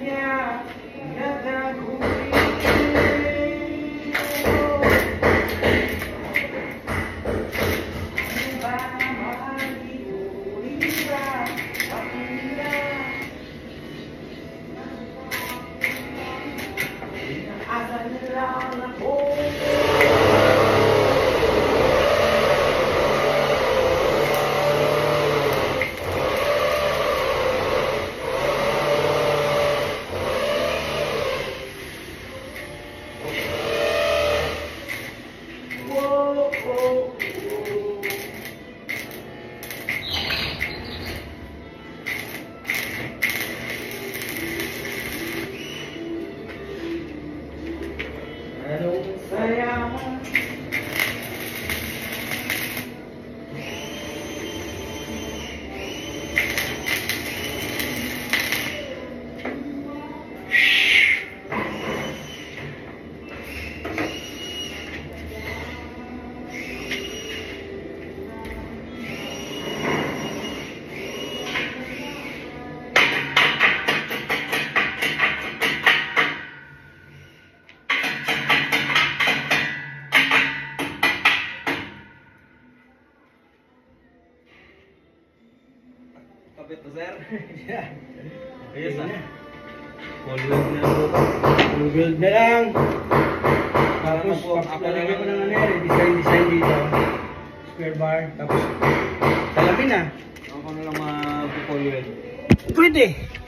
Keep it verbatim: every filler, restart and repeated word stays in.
Kapit to, sir. Yeah. Ayos na. Full weld na po. Full weld na lang. Tapos, papalagay ko ng ano yan, design-design dito. Square bar. Tapos, salamin na. Ako na lang mag-full weld. Pwede.